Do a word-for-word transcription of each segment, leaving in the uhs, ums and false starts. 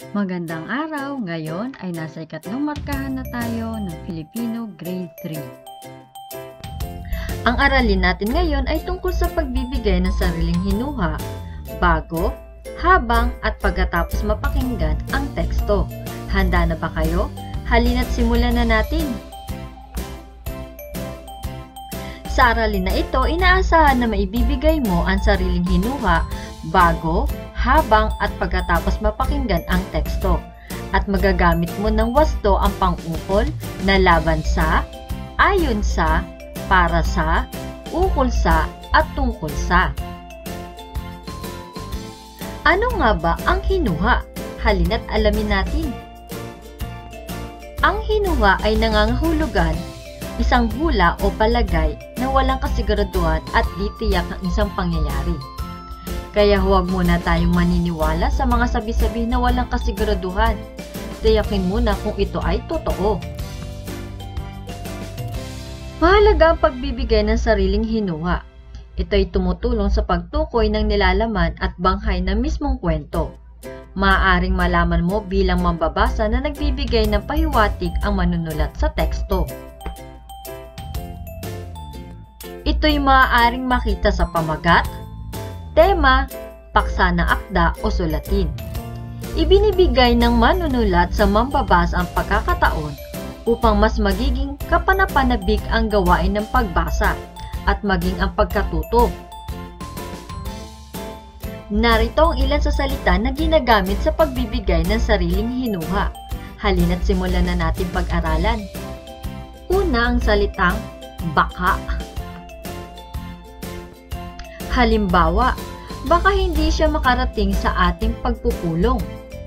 Magandang araw! Ngayon ay nasa ikatlong markahan na tayo ng Filipino Grade three. Ang aralin natin ngayon ay tungkol sa pagbibigay ng sariling hinuha, bago, habang at pagkatapos mapakinggan ang teksto. Handa na ba kayo? Halina't simulan na natin! Sa aralin na ito, inaasahan na maibibigay mo ang sariling hinuha, bago, habang at pagkatapos mapakinggan ang teksto. At magagamit mo ng wasto ang pang-ukol na laban sa, ayon sa, para sa, ukol sa, at tungkol sa. Ano nga ba ang hinuha? Halina't alamin natin. Ang hinuha ay nangangahulugan, isang hula o palagay na walang kasiguraduhan at di tiyak ng isang pangyayari. Kaya huwag muna tayong maniniwala sa mga sabi-sabi na walang kasiguraduhan. Tiyakin muna kung ito ay totoo. Mahalaga ang pagbibigay ng sariling hinuha. Ito ay tumutulong sa pagtukoy ng nilalaman at banghay ng mismong kwento. Maaaring malaman mo bilang mambabasa na nagbibigay ng pahiwatig ang manunulat sa teksto. Ito'y maaaring makita sa pamagat, tema, paksa ng akda o sulatin. Ibinibigay ng manunulat sa mambabasa ang pagkakataon upang mas magiging kapanapanabik ang gawain ng pagbasa at maging ang pagkatuto. Narito ang ilan sa salita na ginagamit sa pagbibigay ng sariling hinuha. Halina't simulan na natin pag-aralan. Una, ang salitang baka. Halimbawa, baka hindi siya makarating sa ating pagpupulong.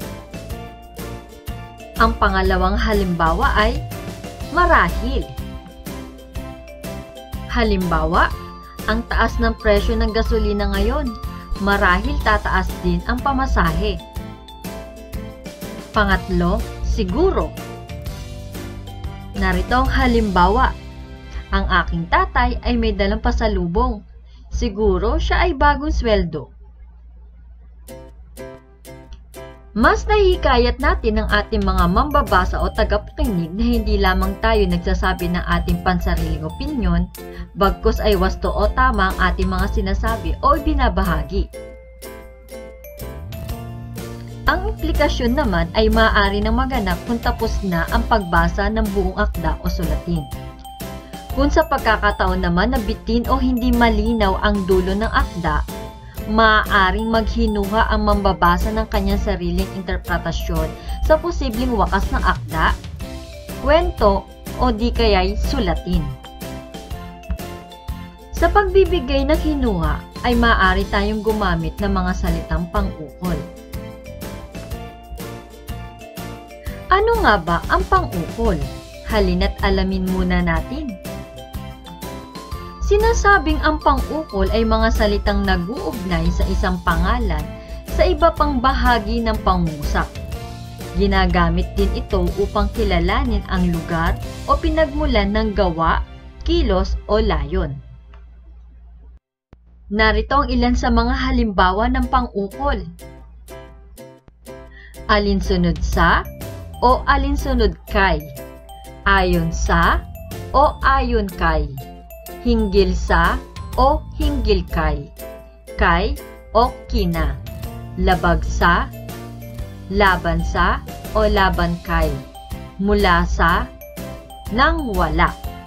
Ang pangalawang halimbawa ay marahil. Halimbawa, ang taas ng presyo ng gasolina ngayon, marahil tataas din ang pamasahe. Pangatlo, siguro. Narito ang halimbawa, ang aking tatay ay may dalang pasalubong. Siguro siya ay bagong sweldo. Mas nahihikayat natin ang ating mga mambabasa o tagapakinig na hindi lamang tayo nagsasabi ng ating pansariling opinyon, bagkus ay wasto o tama ang ating mga sinasabi o ibinabahagi. Ang implikasyon naman ay maaari nang maganap kung tapos na ang pagbasa ng buong akda o sulatin. Kung sa pagkakataon naman na bitin o hindi malinaw ang dulo ng akda, maaaring maghinuha ang mambabasa ng kanyang sariling interpretasyon sa posibleng wakas ng akda, kwento o di kaya'y sulatin. Sa pagbibigay ng hinuha ay maaari tayong gumamit ng mga salitang pang-ukol. Ano nga ba ang pang-ukol? Halina't alamin muna natin. Sinasabing ang pang-ukol ay mga salitang nag-uugnay sa isang pangalan sa iba pang bahagi ng pangusap. Ginagamit din ito upang kilalanin ang lugar o pinagmulan ng gawa, kilos o layon. Narito ang ilan sa mga halimbawa ng pang-ukol. Alinsunod sa o alinsunod kay, ayon sa o ayon kay, hinggil sa o hinggil kay, kay o kina, labag sa, laban sa o laban kay, mula sa, nang wala.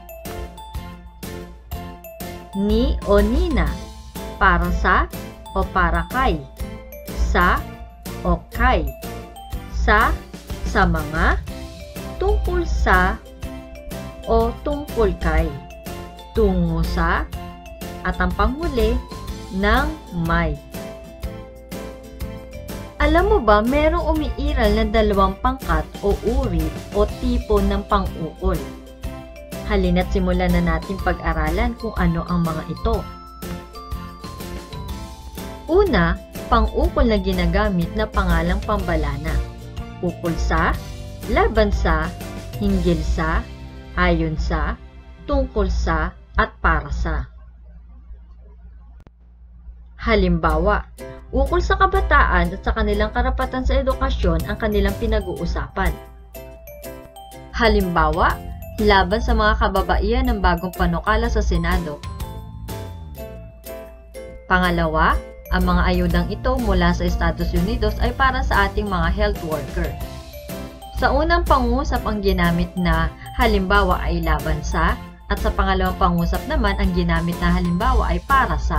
Ni o nina, para sa o para kay, sa o kay, sa, sa mga, tungkol sa o tungkol kay, tungo sa, at ang panghuli, ng may. Alam mo ba, merong umiiral na dalawang pangkat o uri o tipo ng pang-ukol. Halina't simulan na natin pag-aralan kung ano ang mga ito. Una, pang-ukol na ginagamit na pangalang pambalana. Ukol sa, laban sa, hinggil sa, ayon sa, tungkol sa, at para sa. Halimbawa, Ukol sa kabataan at sa kanilang karapatan sa edukasyon ang kanilang pinag-uusapan. Halimbawa, laban sa mga kababaihan ng bagong panukala sa Senado. Pangalawa, ang mga ayudang ito mula sa Estados Unidos ay para sa ating mga health worker. Sa unang pangusap ang ginamit na halimbawa ay laban sa, at sa pangalawang pangusap naman ang ginamit na halimbawa ay para sa.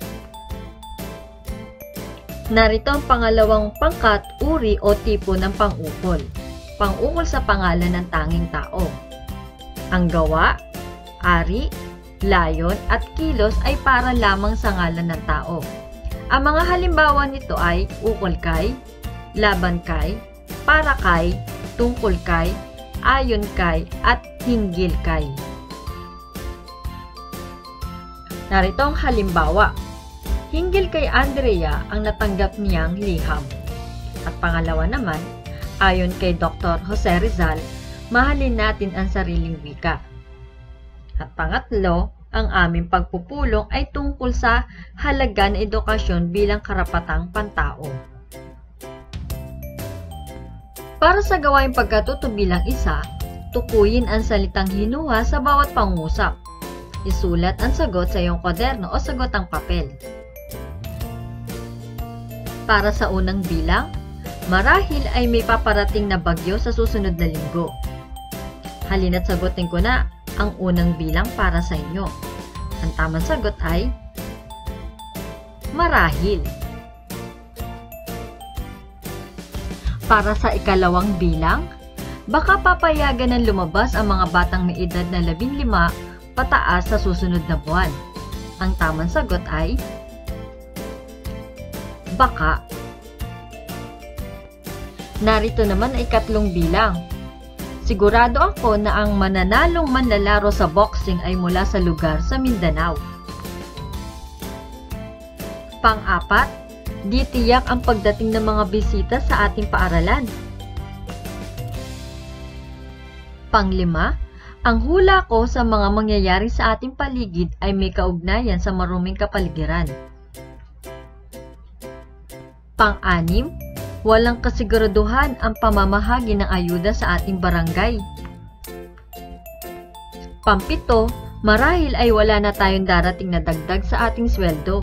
Narito ang pangalawang pangkat, uri o tipo ng pang-ukol. Pang-ukol sa pangalan ng tanging tao. Ang gawa, ari, layon at kilos ay para lamang sa ngalan ng tao. Ang mga halimbawa nito ay ukol kay, laban kay, para kay, tungkol kay, ayon kay, at hinggil kay. Narito ang halimbawa. Hinggil kay Andrea ang natanggap niyang liham. At pangalawa naman, ayon kay Doctor Jose Rizal, mahalin natin ang sariling wika. At pangatlo, ang aming pagpupulong ay tungkol sa halaga ng edukasyon bilang karapatang pantao. Para sa gawaing pagkatuto bilang isa, tukuyin ang salitang hinuha sa bawat pangusap. Isulat ang sagot sa iyong kwaderno o sagotang papel. Para sa unang bilang, marahil ay may paparating na bagyo sa susunod na linggo. Halina't sagutin ko na ang unang bilang para sa inyo. Ang tamang sagot ay marahil. Para sa ikalawang bilang, baka papayagan ng lumabas ang mga batang may edad na labing lima pataas sa susunod na buwan. Ang tamang sagot ay baka. Narito naman ay ikatlong bilang. Sigurado ako na ang mananalong manlalaro sa boxing ay mula sa lugar sa Mindanao. Pang-apat, di tiyak ang pagdating ng mga bisita sa ating paaralan. Panglima, ang hula ko sa mga mangyayari sa ating paligid ay may kaugnayan sa maruming kapaligiran. Pang-anim, walang kasiguraduhan ang pamamahagi ng ayuda sa ating barangay. Pampito, marahil ay wala na tayong darating na dagdag sa ating sweldo.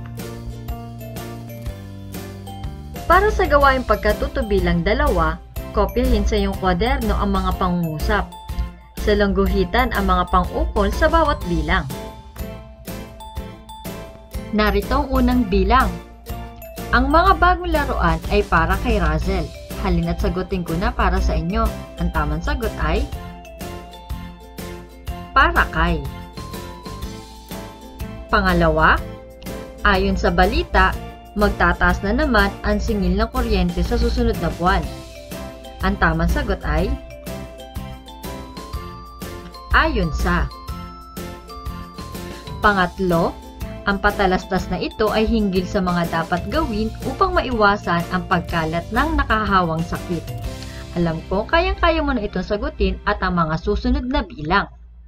Para sa gawaing pagkatuto bilang dalawa, kopyahin sa iyong kwaderno ang mga pangungusap. Salangguhitan ang mga pang-ukol sa bawat bilang. Narito ang unang bilang. Ang mga bagong laruan ay para kay Razel. Halina't sagutin ko na para sa inyo. Ang tamang sagot ay para kay. Pangalawa, ayon sa balita, magtataas na naman ang singil ng kuryente sa susunod na buwan. Ang tamang sagot ay ayon sa. Pangatlo, ang patalastas na ito ay hinggil sa mga dapat gawin upang maiwasan ang pagkalat ng nakahawang sakit. Alam ko, kayang-kaya mo na itong sagutin at ang mga susunod na bilang.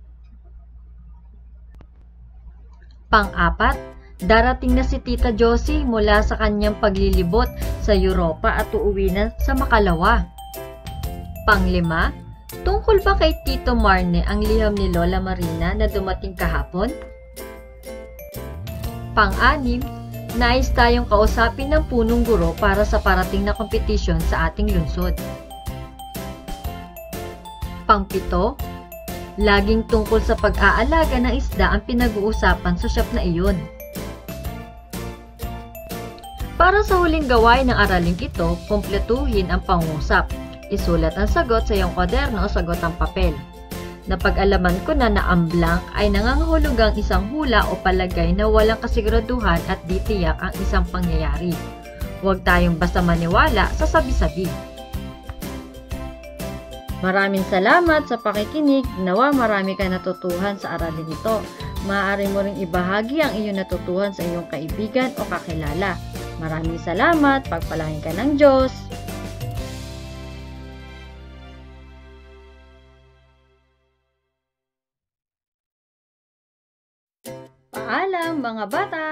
Pang-apat, darating na si Tita Josie mula sa kanyang paglilibot sa Europa at uuwi na sa Makalawa. Panglima, tungkol ba kay Tito Marne ang liham ni Lola Marina na dumating kahapon? Pang-anim, nais tayong kausapin ng punong guro para sa parating na kompetisyon sa ating lungsod. Pang-pito, laging tungkol sa pag-aalaga ng isda ang pinag-uusapan sa shop na iyon. Para sa huling gawain ng araling ito, kumpletuhin ang pangusap. Isulat ang sagot sa iyong kwaderno o sagotang papel. Napag-alaman ko na na ang blank ay nangangahulugang isang hula o palagay na walang kasiguraduhan at di tiyak ang isang pangyayari. Huwag tayong basta maniwala sa sabi-sabi. Maraming salamat sa pakikinig. Nawa marami ka natutuhan sa aralin ito. Maaari mo ring ibahagi ang iyong natutuhan sa iyong kaibigan o kakilala. Maraming salamat. Pagpalain ka ng Diyos. Paalam mga bata!